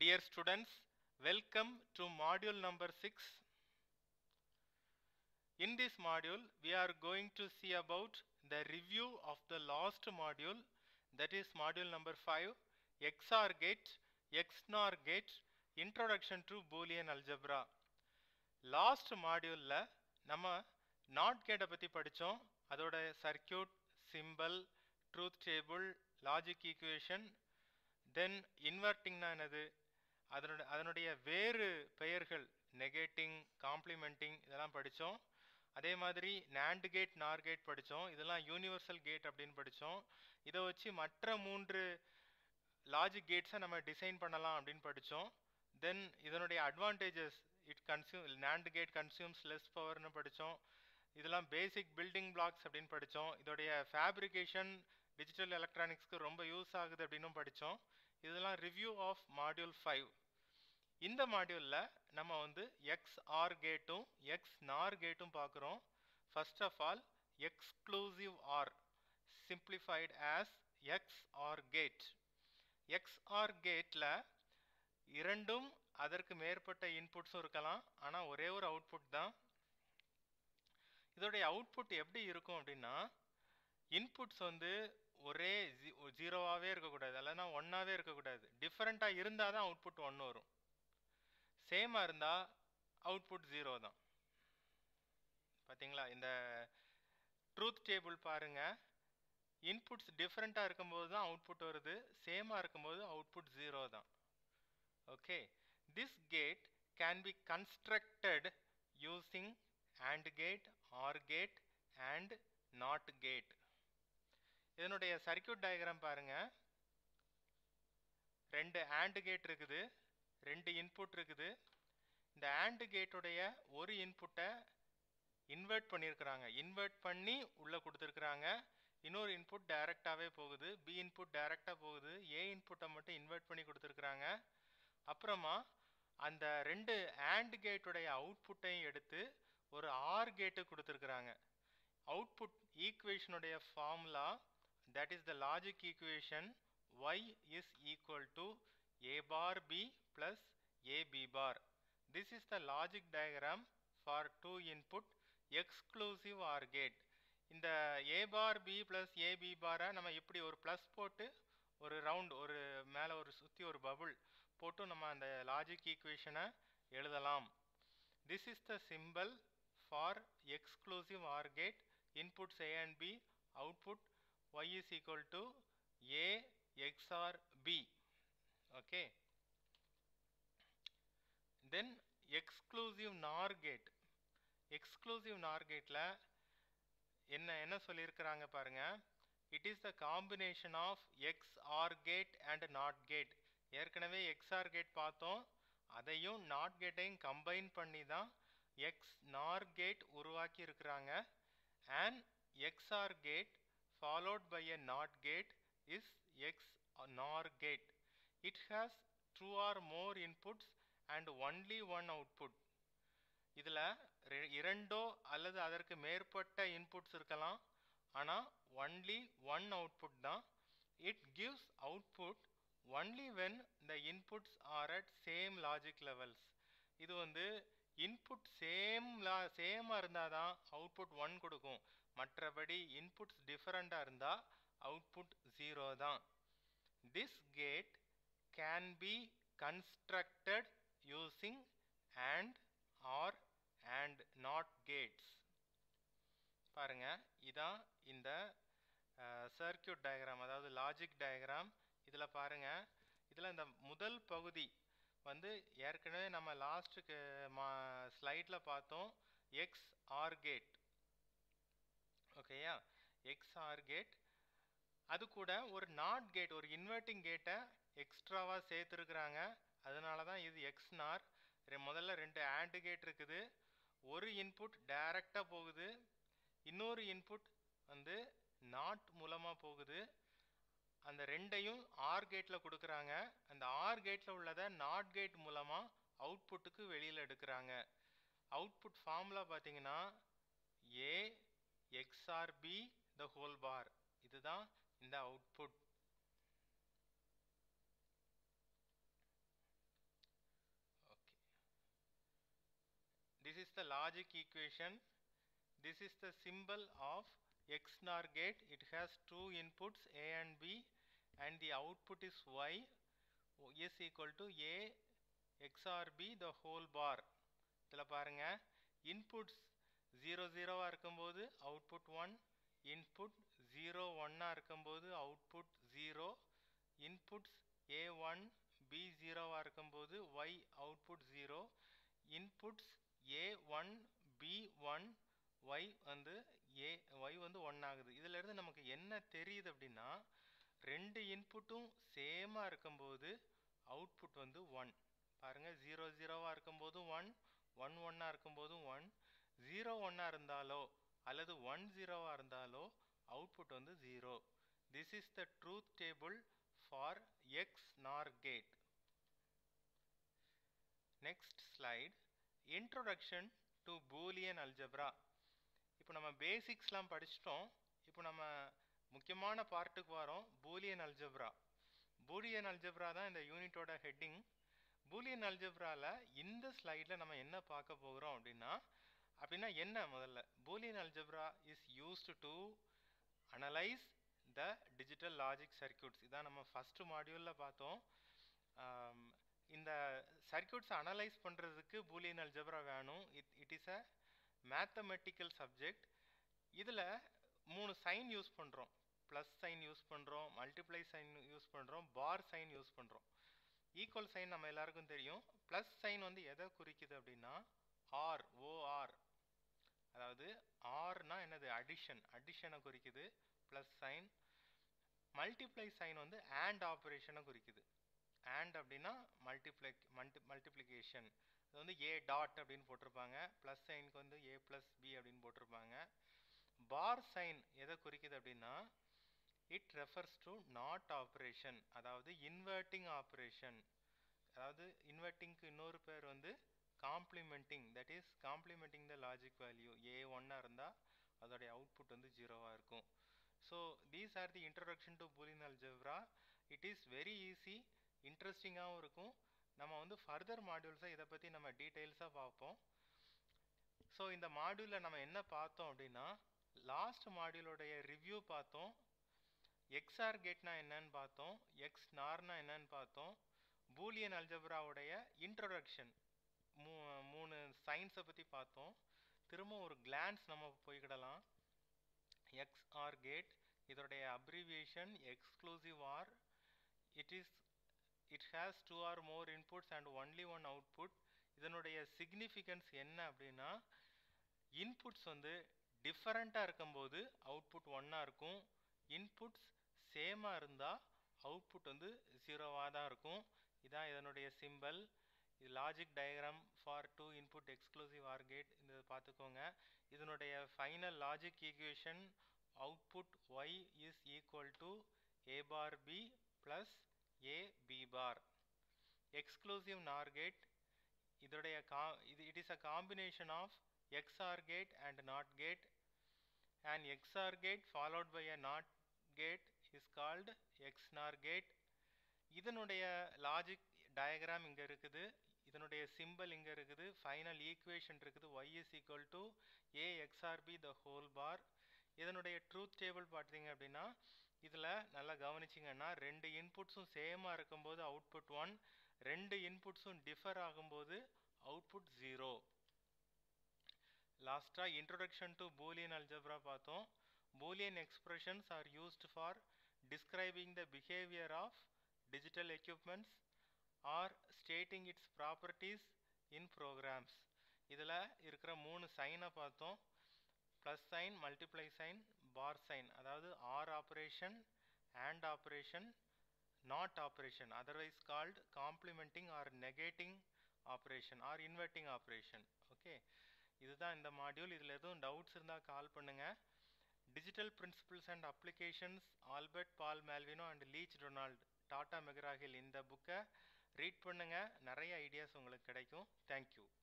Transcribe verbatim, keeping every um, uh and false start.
Dear students, welcome to module number six. In this module, we are going to see about the review of the last module, that is module number five, X O R gate, X N O R gate, Introduction to Boolean Algebra. Last module la nama NOT gate பத்தி படிச்சோம். அதோட circuit, symbol, truth table, logic equation, then inverting na என்னது, அதனுடைய அதனுடைய வேறு பெயர்கள் negating, complimenting இதெல்லாம் படித்தோம். அதே மாதிரி நாண்ட் கேட், நார் கேட் படித்தோம். இதெல்லாம் யூனிவர்சல் கேட் அப்படின்னு படித்தோம். இதை வச்சு மற்ற மூன்று லாஜிக் கேட்ஸை நம்ம டிசைன் பண்ணலாம் அப்படின்னு படித்தோம். தென் இதனுடைய advantages, it consume NAND gate consumes less பவர்னு படித்தோம். இதெல்லாம் பேசிக் பில்டிங் பிளாக்ஸ் அப்படின்னு படித்தோம். இதோடைய ஃபேப்ரிகேஷன் டிஜிட்டல் எலக்ட்ரானிக்ஸ்க்கு ரொம்ப யூஸ் ஆகுது அப்படின்னும் படித்தோம். இதெல்லாம் ரிவ்யூ ஆஃப் மாடியூல் ஃபைவ். இந்த மாடியூலில் நம்ம வந்து எக்ஸ் ஆர் கேட்டும் எக்ஸ் நார் கேட்டும் பார்க்குறோம். First of all exclusive OR, simplified as X OR gate. X OR கேட்டில் இரண்டும் அதற்கு மேற்பட்ட இன்புட்ஸும் இருக்கலாம், ஆனால் ஒரே ஒரு அவுட்புட் தான். இதோடைய அவுட்புட் எப்படி இருக்கும் அப்படின்னா, இன்புட்ஸ் வந்து ஒரே ஜீரோவாகவே இருக்கக்கூடாது, இல்லைன்னா ஒன்றாவே இருக்கக்கூடாது. டிஃப்ரெண்ட்டாக இருந்தால் தான் அவுட்புட் ஒன்று வரும். சேமாக இருந்தால் அவுட்புட் ஜீரோ தான். பார்த்தீங்களா, இந்த ட்ரூத் டேபிள் பாருங்கள். இன்புட்ஸ் டிஃப்ரெண்ட்டாக இருக்கும்போது தான் அவுட்புட் வருது, சேமாக இருக்கும்போது அவுட்புட் ஜீரோ தான். Okay, this gate can be constructed using AND gate, OR gate and NOT gate. இதனுடைய சர்க்யூட் டயக்ராம் பாருங்கள். ரெண்டு AND கேட் இருக்குது, ரெண்டு இன்புட் இருக்குது. இந்த AND கேட்டுடைய ஒரு இன்புட்டை இன்வெர்ட் பண்ணியிருக்கிறாங்க, இன்வெர்ட் பண்ணி உள்ளே கொடுத்துருக்குறாங்க. இன்னொரு இன்புட் டைரெக்டாகவே போகுது, பி இன்புட் டைரெக்டாக போகுது, ஏ இன்புட்டை மட்டும் இன்வெர்ட் பண்ணி கொடுத்துருக்குறாங்க. அப்புறமா அந்த ரெண்டு AND கேட்டுடைய அவுட்புட்டையும் எடுத்து ஒரு ஆர் கேட்டு கொடுத்துருக்குறாங்க. அவுட்புட் ஈக்குவேஷனுடைய formula, that is the logic equation, y is equal to a bar b plus a b bar. This is the logic diagram for two input exclusive OR gate. இந்த a bar b plus a b bar நம்ம இப்படி ஒரு plus போட்டு ஒரு round, ஒரு மேலே ஒரு சுற்றி ஒரு பபுள் போட்டு நம்ம அந்த லாஜிக் ஈக்குவேஷனை எழுதலாம். This is the symbol for exclusive OR gate. Inputs a and b, output y is equal to a X O R b. Okay, then exclusive NOR gate. exclusive NOR gateல என்ன என்ன சொல்லியிருக்கிறாங்க பாருங்க. it is the combination of X O R gate and NOT gate. ஏற்கனவே X O R gate பார்த்தோம், அதையும் NOT gateையும் combine பண்ணி தான் X N O R gate உருவாக்கி இருக்கிறாங்க. and X O R gate followed by a NOT gate is X N O R gate. It has two or more inputs and only one output. இதில் இரண்டோ அல்லது அதற்கு மேற்பட்ட inputs இருக்கலாம், ஆனால் only one output தான். It gives output only when the inputs are at same logic levels. இது வந்து input same லா சேமாக இருந்தால் தான் அவுட்புட் ஒன் கொடுக்கும், மற்றபடி இன்புட்ஸ் டிஃப்ரெண்ட்டாக இருந்தால் அவுட்புட் ஜீரோ தான். This gate can be constructed using AND, OR and NOT gates. பாருங்க, இதான் இந்த சர்க்யூட் டயக்ராம், அதாவது லாஜிக் டயக்ராம். இதில் பாருங்க, இதில் இந்த முதல் பகுதி வந்து ஏற்கனவே நம்ம லாஸ்ட்டுக்கு மா ஸ்லைடில் பார்த்தோம், எக்ஸ் ஆர் கேட். ஓகேயா, எக்ஸ் ஆர் கேட். அது கூட ஒரு நாட் கேட், ஒரு இன்வெர்ட்டிங் கேட்டை எக்ஸ்ட்ராவாக சேர்த்துருக்குறாங்க. அதனால தான் இது எக்ஸ் நார். முதல்ல ரெண்டு AND கேட் இருக்குது, ஒரு இன்புட் டைரெக்டாக போகுது, இன்னொரு இன்புட் வந்து நாட் மூலமாக போகுது. அந்த ரெண்டையும் ஆர் கேட்டில் கொடுக்குறாங்க. அந்த ஆர் கேட்டில் உள்ளதை நாட் கேட் மூலமாக அவுட்புட்டுக்கு வெளியில் எடுக்கிறாங்க. அவுட்புட் ஃபார்முலா பார்த்தீங்கன்னா A XOR B the whole bar. இதுதான் இந்த output. the logic equation. This is the symbol of X N O R gate. It has two inputs A and B, and the output is Y is equal to A X O R B the whole bar. இதில் பாருங்க, inputs zero zero இருக்கும்போது output one, input zero one இருக்கும்போது output zero, inputs A one B zero இருக்கும்போது Y output zero, inputs A one B one Y வந்து A Y வந்து one ஆகுது. இதில் இருந்து நமக்கு என்ன தெரியுது அப்படின்னா, ரெண்டு இன்புட்டும் சேமாக இருக்கும்போது அவுட்புட் வந்து ஒன். பாருங்க, ஜீரோ ஜீரோவாக இருக்கும்போது ஒன், ஒன் ஒன்னாக இருக்கும்போது ஒன், ஜீரோ ஒன்னாக இருந்தாலோ அல்லது ஒன் ஜீரோவாக இருந்தாலோ அவுட்புட் வந்து zero. This is the truth table for X NOR gate. Next slide, introduction to Boolean algebra. இப்போ நம்ம பேசிக்ஸ்லாம் படிச்சிட்டோம். இப்போ நம்ம முக்கியமான பார்ட்டுக்கு வரோம், பூலியன் அல்ஜப்ரா. பூலியன் அல்ஜப்ரா தான் இந்த யூனிட்டோட ஹெட்டிங். பூலியன் அல்ஜப்ராவில் இந்த ஸ்லைடில் நம்ம என்ன பார்க்க போகிறோம் அப்படின்னா அப்படின்னா என்ன முதல்ல, Boolean algebra is used to analyse the digital logic circuits. இதான் நம்ம ஃபஸ்ட்டு மாடியூலில் பார்த்தோம். இந்த சர்க்யூட்ஸை அனலைஸ் பண்ணுறதுக்கு பூலியன் அல்ஜப்ரா வேணும். It it is a mathematical subject. இதில் மூணு சைன் யூஸ் பண்ணுறோம். ப்ளஸ் சைன் யூஸ் பண்ணுறோம், மல்டிப்ளை சைன் யூஸ் பண்ணுறோம், பார் சைன் யூஸ் பண்ணுறோம். ஈக்குவல் சைன் நம்ம எல்லாருக்கும் தெரியும். ப்ளஸ் சைன் வந்து எதை குறிக்குது அப்படின்னா ஆர், ஓஆர். அதாவது ஆர்னா என்னது, அடிஷன், அடிஷனை குறிக்குது ப்ளஸ் சைன். மல்டிப்ளை சைன் வந்து ஆண்ட் ஆப்ரேஷனை குறிக்குது. ஆண்ட் அப்படின்னா மல்டிப்ளை மல்டி மல்டிப்ளிகேஷன். அது வந்து ஏ டாட் அப்படின்னு போட்டிருப்பாங்க. ப்ளஸ் சைனுக்கு வந்து ஏ ப்ளஸ் பி அப்படின்னு போட்டிருப்பாங்க. பார் சைன் எதை குறிக்குது அப்படின்னா it refers to NOT operation, அதாவது இன்வெர்ட்டிங் ஆப்ரேஷன். அதாவது இன்வெர்ட்டிங்க்கு இன்னொரு பேர் வந்து complementing. That is complementing the logic value. A ஒன்னாக இருந்தால் அதோடைய அவுட்புட் வந்து ஜீரோவாக இருக்கும். So these are the introduction to Boolean algebra. It is very easy, இன்ட்ரெஸ்டிங்காகவும் இருக்கும். நம்ம வந்து ஃபர்தர் மாடியூல்ஸை இதை பற்றி நம்ம டீட்டெயில்ஸாக பார்ப்போம். ஸோ இந்த மாடியூலில் நம்ம என்ன பார்த்தோம் அப்படின்னா, லாஸ்ட் மாடியூலோடைய ரிவ்யூ பார்த்தோம். எக்ஸ்ஆர் கேட்னா என்னன்னு பார்த்தோம், எக்ஸ் நார்னா என்னன்னு பார்த்தோம், பூலியன் அல்ஜப்ராவுடைய இன்ட்ரோடக்ஷன், மூ மூணு சயின்ஸை பற்றி பார்த்தோம். திரும்ப ஒரு கிளான்ஸ் நம்ம போய்கிடலாம். எக்ஸ்ஆர் கேட், இதோடைய abbreviation exclusive OR. It is it has two or more inputs and only one output. இதனுடைய சிக்னிஃபிகன்ஸ் என்ன அப்படின்னா, இன்புட்ஸ் வந்து டிஃபரண்ட்டாக இருக்கும்போது அவுட்புட் ஒன்னாக இருக்கும், இன்புட்ஸ் சேமாக இருந்தால் அவுட்புட் வந்து ஜீரோவாக தான் இருக்கும். இதான் இதனுடைய சிம்பிள். இது logic diagram for two input exclusive OR gate. இந்த பார்த்துக்கோங்க. இதனுடைய final logic equation output Y is equal to A bar B plus A B bar. Exclusive NOR gate, இதோடைய கா இது it is a combination of XOR gate and NOT gate. An X O R gate followed by a NOT gate is called X N O R gate. இதனுடைய logic diagram இங்கே இருக்குது, இதனுடைய symbol இங்கே இருக்குது, final equation இருக்குது, y is equal to a X R B the whole bar. இதனுடைய truth table பார்த்தீங்க அப்படின்னா, இதில் நல்லா கவனிச்சிங்கன்னா, ரெண்டு இன்புட்ஸும் சேமாக இருக்கும்போது அவுட்புட் ஒன், ரெண்டு இன்புட்ஸும் டிஃபர் ஆகும்போது அவுட்புட் ஜீரோ. லாஸ்ட்டாக இன்ட்ரோடக்ஷன் டு பூலியன் அல்ஜப்ரா பார்த்தோம். Boolean expressions are used for describing the behaviour of digital equipments or stating its properties in programs. இதில் இருக்கிற மூணு சைனை பார்த்தோம். Plus sign, multiply sign, bar sign. அதாவது OR operation, AND operation, NOT operation, otherwise called complementing or negating operation or inverting operation. Okay, இதுதான் இந்த module. இதில் எதுவும் டவுட்ஸ் இருந்தால் கால் பண்ணுங்கள். Digital principles and applications, Albert Paul Malvino and Leach Donald, Tata McGraw Hill, இந்த புக்கை read பண்ணுங்கள். நிறைய ஐடியாஸ் உங்களுக்கு கிடைக்கும். தேங்க்யூ.